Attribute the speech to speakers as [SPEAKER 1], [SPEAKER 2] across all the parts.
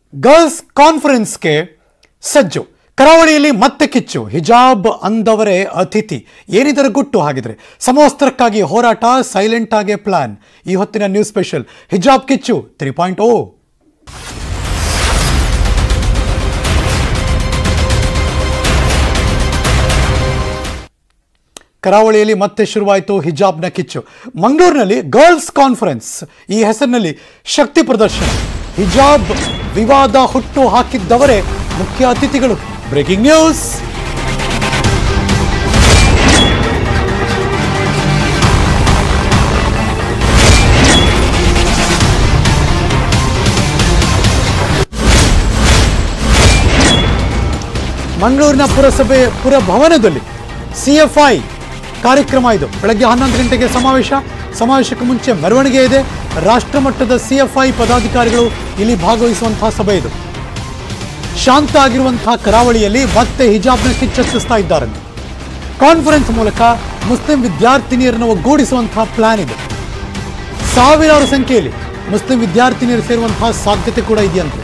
[SPEAKER 1] Girls ಕಾನ್ಫರೆನ್ಸ್ಗೆ ಸಜ್ಜು. ಕರಾವಳಿಯಲ್ಲಿ ಮತ್ತೆ ಕಿಚ್ಚು. ಹಿಜಾಬ್ ಅಂದವರೇ ಅತಿಥಿ. ಏನಿದರ ಗುಟ್ಟು ಹಾಗಿದ್ರೆ? ಸಮವಸ್ತ್ರಕ್ಕಾಗಿ ಹೋರಾಟ, ಸೈಲೆಂಟ್ ಆಗಿ ಪ್ಲಾನ್. ಈ ಹೊತ್ತಿನ ನ್ಯೂಸ್ ಸ್ಪೆಷಲ್ ಹಿಜಾಬ್ ಕಿಚ್ಚು 3.0. ಕರಾವಳಿಯಲ್ಲಿ ಮತ್ತೆ ಶುರುವಾಯಿತು ಹಿಜಾಬ್ನ ಕಿಚ್ಚು. ಮಂಗಳೂರಿನಲ್ಲಿ ಗರ್ಲ್ಸ್ ಕಾನ್ಫರೆನ್ಸ್ ಈ ಹೆಸರಿನಲ್ಲಿ ಶಕ್ತಿ ಪ್ರದರ್ಶನ. ಹಿಜಾಬ್ ವಿವಾದ ಹುಟ್ಟು ಹಾಕಿದ್ದವರೇ ಮುಖ್ಯ ಅತಿಥಿಗಳು. Breaking news. ಮಂಗಳೂರಿನ ಪುರಸಭೆ ಪುರಭವನದಲ್ಲಿ CFI ಕಾರ್ಯಕ್ರಮ. ಇದು ಬೆಳಗ್ಗೆ 11 ಗಂಟೆಗೆ ಸಮಾವೇಶಕ್ಕೆ ಮುಂಚೆ ಮೆರವಣಿಗೆ ಇದೆ. ರಾಷ್ಟ್ರಮಟ್ಟದ CFI ಪದಾಧಿಕಾರಿಗಳು ಇಲ್ಲಿ ಭಾಗವಹಿಸುವಂತಹ ಸಭೆ ಇದು. ಶಾಂತ ಆಗಿರುವಂತಹ ಕರಾವಳಿಯಲ್ಲಿ ಮತ್ತೆ ಹಿಜಾಬ್ನ ಕಿಚ್ಚೆತ್ತಿಸ್ತಾ ಇದ್ದಾರೆ. ಕಾನ್ಫರೆನ್ಸ್ ಮೂಲಕ ಮುಸ್ಲಿಂ ವಿದ್ಯಾರ್ಥಿನಿಯರನ್ನು ಒಗ್ಗೂಡಿಸುವಂತಹ ಪ್ಲಾನ್ ಇದೆ. ಸಾವಿರಾರು ಸಂಖ್ಯೆಯಲ್ಲಿ ಮುಸ್ಲಿಂ ವಿದ್ಯಾರ್ಥಿನಿಯರು ಸೇರುವಂತಹ ಸಾಧ್ಯತೆ ಕೂಡ ಇದೆಯಂತೆ.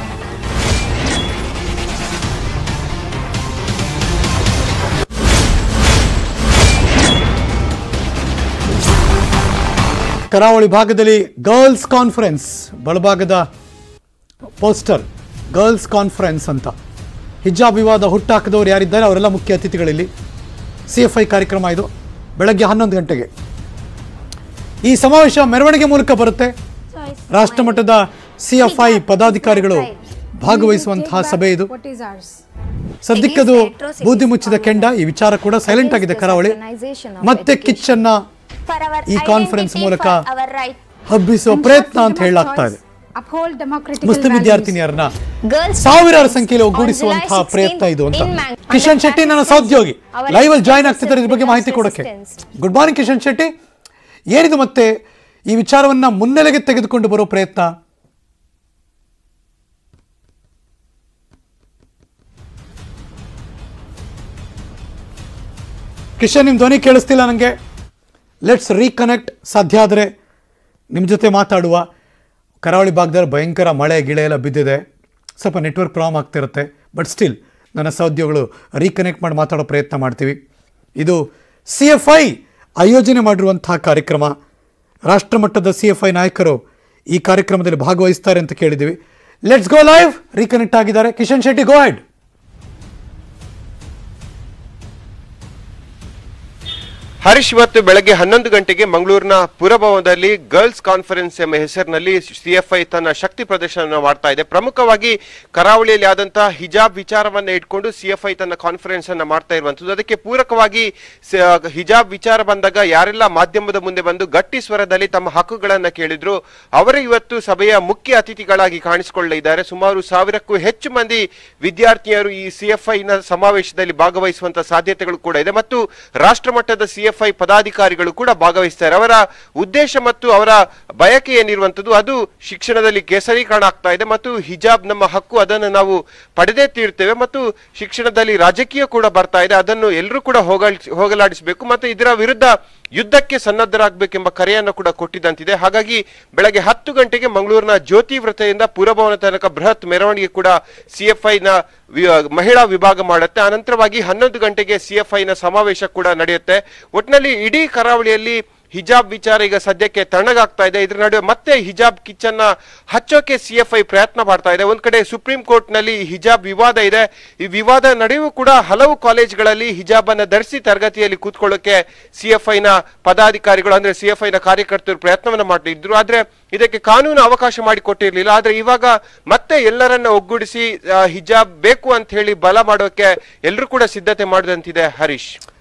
[SPEAKER 1] ಕರಾವಳಿ ಭಾಗದಲ್ಲಿ ಗರ್ಲ್ಸ್ ಕಾನ್ಫರೆನ್ಸ್, ಬಲಭಾಗದ ಪೋಸ್ಟರ್ ಗರ್ಲ್ಸ್ ಕಾನ್ಫರೆನ್ಸ್ ಅಂತ. ಹಿಜಾಬ್ ವಿವಾದ ಹುಟ್ಟಾಕಿದವರು ಯಾರಿದ್ದಾರೆ ಅವರೆಲ್ಲ ಮುಖ್ಯ ಅತಿಥಿಗಳಲ್ಲಿ. CFI ಕಾರ್ಯಕ್ರಮ ಇದು ಬೆಳಗ್ಗೆ 11 ಗಂಟೆಗೆ. ಈ ಸಮಾವೇಶ ಮೆರವಣಿಗೆ ಮೂಲಕ ಬರುತ್ತೆ. ರಾಷ್ಟ್ರಮಟ್ಟದ CFI ಪದಾಧಿಕಾರಿಗಳು ಭಾಗವಹಿಸುವಂತಹ ಸಭೆ ಇದು. ಸದ್ಯಕ್ಕದು ಬೂದಿ ಮುಚ್ಚಿದ ಕೆಂಡ. ಈ ವಿಚಾರ ಕೂಡ ಸೈಲೆಂಟ್ ಆಗಿದೆ ಕರಾವಳಿ. ಮತ್ತೆ ಕಿಚ್ಚನ್ನ ಈ ಕಾನ್ಫರೆನ್ಸ್ ಮೂಲಕ ಹಬ್ಬಿಸುವ ಪ್ರಯತ್ನ ಅಂತ ಹೇಳಲಾಗ್ತಾ ಇದೆ. ಮುಸ್ಲಿಂ ವಿದ್ಯಾರ್ಥಿನಿಯರನ್ನ ಸಾವಿರಾರು ಸಂಖ್ಯೆಯಲ್ಲಿ ಒಗ್ಗೂಡಿಸುವಂತಹ ಪ್ರಯತ್ನ ಇದು ಅಂತ. ಕಿಶನ್ ಶೆಟ್ಟಿ ನನ್ನ ಸಹೋದ್ಯೋಗಿ ಲೈವ್ ಅಲ್ಲಿ ಜಾಯ್ನ್ ಆಗ್ತಿದ್ದಾರೆ ಇದ್ರ ಬಗ್ಗೆ ಮಾಹಿತಿ ಕೊಡೋಕೆ. Good morning Kishan Shetty. ಏನಿದು ಮತ್ತೆ ಈ ವಿಚಾರವನ್ನ ಮುನ್ನೆಲೆಗೆ ತೆಗೆದುಕೊಂಡು ಬರೋ ಪ್ರಯತ್ನ? ಕಿಶನ್, ನಿಮ್ ಧ್ವನಿ ಕೇಳಿಸ್ತಿಲ್ಲ ನನಗೆ. Let's reconnect. ಸಾಧ್ಯ ಆದರೆ ನಿಮ್ಮ ಜೊತೆ ಮಾತಾಡುವ. ಕರಾವಳಿ ಭಾಗದಲ್ಲಿ ಭಯಂಕರ ಮಳೆ ಗಿಳೆ ಎಲ್ಲ ಬಿದ್ದಿದೆ. ಸ್ವಲ್ಪ ನೆಟ್ವರ್ಕ್ ಪ್ರಾಬ್ಲಮ್ ಆಗ್ತಿರುತ್ತೆ. ಬಟ್ ಸ್ಟಿಲ್ ನನ್ನ ಸಹೋದ್ಯೋಗಿಗಳು ರೀಕನೆಕ್ಟ್ ಮಾಡಿ ಮಾತಾಡೋ ಪ್ರಯತ್ನ ಮಾಡ್ತೀವಿ. ಇದು CFI ಆಯೋಜನೆ ಮಾಡಿರುವಂತಹ ಕಾರ್ಯಕ್ರಮ. ರಾಷ್ಟ್ರಮಟ್ಟದ CFI ನಾಯಕರು ಈ ಕಾರ್ಯಕ್ರಮದಲ್ಲಿ ಭಾಗವಹಿಸ್ತಾರೆ ಅಂತ ಕೇಳಿದ್ದೀವಿ. Let's go live. ರೀಕನೆಕ್ಟ್ ಆಗಿದ್ದಾರೆ ಕಿಶನ್ ಶೆಟ್ಟಿ. Go ahead.
[SPEAKER 2] ಹರೀಶ್, ಇವತ್ತು ಬೆಳಗ್ಗೆ 11 ಗಂಟೆಗೆ ಮಂಗಳೂರಿನ ಪುರಭವನದಲ್ಲಿ ಗರ್ಲ್ಸ್ ಕಾನ್ಫರೆನ್ಸ್ ಎಂಬ ಹೆಸರಿನಲ್ಲಿ CFI ತನ್ನ ಶಕ್ತಿ ಪ್ರದರ್ಶನ ಮಾಡ್ತಾ ಇದೆ. ಪ್ರಮುಖವಾಗಿ ಕರಾವಳಿಯಲ್ಲಿ ಆದಂತಹ ಹಿಜಾಬ್ ವಿಚಾರವನ್ನ ಇಟ್ಕೊಂಡು CFI ತನ್ನ ಕಾನ್ಫರೆನ್ಸ್ ಅನ್ನ ಮಾಡ್ತಾ ಇರುವಂತದ್ದು. ಅದಕ್ಕೆ ಪೂರಕವಾಗಿ ಹಿಜಾಬ್ ವಿಚಾರ ಬಂದಾಗ ಯಾರೆಲ್ಲ ಮಾಧ್ಯಮದ ಮುಂದೆ ಬಂದು ಗಟ್ಟಿ ಸ್ವರದಲ್ಲಿ ತಮ್ಮ ಹಕ್ಕುಗಳನ್ನ ಕೇಳಿದ್ರು ಅವರೇ ಇವತ್ತು ಸಭೆಯ ಮುಖ್ಯ ಅತಿಥಿಗಳಾಗಿ ಕಾಣಿಸಿಕೊಳ್ಳಲಿದ್ದಾರೆ. ಸುಮಾರು 1000ಕ್ಕೂ ಹೆಚ್ಚು ಮಂದಿ ವಿದ್ಯಾರ್ಥಿನಿಯರು ಈ CFI ನ ಸಮಾವೇಶದಲ್ಲಿ ಭಾಗವಹಿಸುವಂತಹ ಸಾಧ್ಯತೆಗಳು ಕೂಡ ಇದೆ. ಮತ್ತು ರಾಷ್ಟ್ರಮಟ್ಟದ CFI ಪದಾಧಿಕಾರಿಗಳು ಕೂಡ ಭಾಗವಹಿಸ್ತಾರೆ. ಅವರ ಉದ್ದೇಶ ಮತ್ತು ಅವರ ಬಯಕೆ ಏನಿರುವಂತದ್ದು ಅದು ಶಿಕ್ಷಣದಲ್ಲಿ ಕೇಸರೀಕರಣ ಆಗ್ತಾ ಇದೆ ಮತ್ತು ಹಿಜಾಬ್ ನಮ್ಮ ಹಕ್ಕು, ಅದನ್ನು ನಾವು ಪಡೆದೇ ತೀರ್ತೇವೆ ಮತ್ತು ಶಿಕ್ಷಣದಲ್ಲಿ ರಾಜಕೀಯ ಕೂಡ ಬರ್ತಾ ಇದೆ, ಅದನ್ನು ಎಲ್ಲರೂ ಕೂಡ ಹೋಗಲಾಡಿಸಬೇಕು ಮತ್ತು ಇದರ ವಿರುದ್ಧ ಯುದ್ಧಕ್ಕೆ ಸನ್ನದ್ಧರಾಗಬೇಕೆಂಬ ಕರೆಯನ್ನು ಕೂಡ ಕೊಟ್ಟಿದ್ದಂತಿದೆ. ಹಾಗಾಗಿ ಬೆಳಗ್ಗೆ 10 ಗಂಟೆಗೆ ಮಂಗಳೂರಿನ ಜ್ಯೋತಿ ವೃತ್ತದಿಂದ ಪುರಭವನ ತನಕ ಬೃಹತ್ ಮೆರವಣಿಗೆ ಕೂಡ CFI ನ ಮಹಿಳಾ ವಿಭಾಗ ಮಾಡುತ್ತೆ. ಅನಂತರವಾಗಿ 11 ಗಂಟೆಗೆ CFI ನ ಸಮಾವೇಶ ಕೂಡ ನಡೆಯುತ್ತೆ. ಒಟ್ಟಿನಲ್ಲಿ ಇಡೀ ಕರಾವಳಿಯಲ್ಲಿ ಹಿಜಾಬ್ ವಿಚಾರ ಈಗ ಸದ್ಯಕ್ಕೆ ತಣ್ಣಗಾಗ್ತಾ ಇದೆ. ಇದರ ನಡುವೆ ಮತ್ತೆ ಹಿಜಾಬ್ ಕಿಚ್ಚನ್ನ ಹಚ್ಚೋಕೆ CFI ಪ್ರಯತ್ನ ಮಾಡ್ತಾ ಇದೆ. ಒಂದ್ ಕಡೆ ಸುಪ್ರೀಂ ಕೋರ್ಟ್ ನಲ್ಲಿ ಹಿಜಾಬ್ ವಿವಾದ ಇದೆ. ಈ ವಿವಾದ ನಡೆಯೂ ಕೂಡ ಹಲವು ಕಾಲೇಜ್ಗಳಲ್ಲಿ ಹಿಜಾಬ್ ಅನ್ನ ಧರಿಸಿ ತರಗತಿಯಲ್ಲಿ ಕೂತ್ಕೊಳ್ಳೋಕೆ CFI ನ ಪದಾಧಿಕಾರಿಗಳು ಅಂದ್ರೆ CFI ನ ಕಾರ್ಯಕರ್ತರು ಪ್ರಯತ್ನವನ್ನ ಮಾಡಿದ್ರು. ಆದ್ರೆ ಇದಕ್ಕೆ ಕಾನೂನು ಅವಕಾಶ ಮಾಡಿಕೊಟ್ಟಿರ್ಲಿಲ್ಲ. ಆದ್ರೆ ಇವಾಗ ಮತ್ತೆ ಎಲ್ಲರನ್ನ ಒಗ್ಗೂಡಿಸಿ ಹಿಜಾಬ್ ಬೇಕು ಅಂತ ಹೇಳಿ ಬಲ ಮಾಡೋಕೆ ಎಲ್ಲರೂ ಕೂಡ ಸಿದ್ಧತೆ ಮಾಡಿದಂತಿದೆ. ಹರೀಶ್.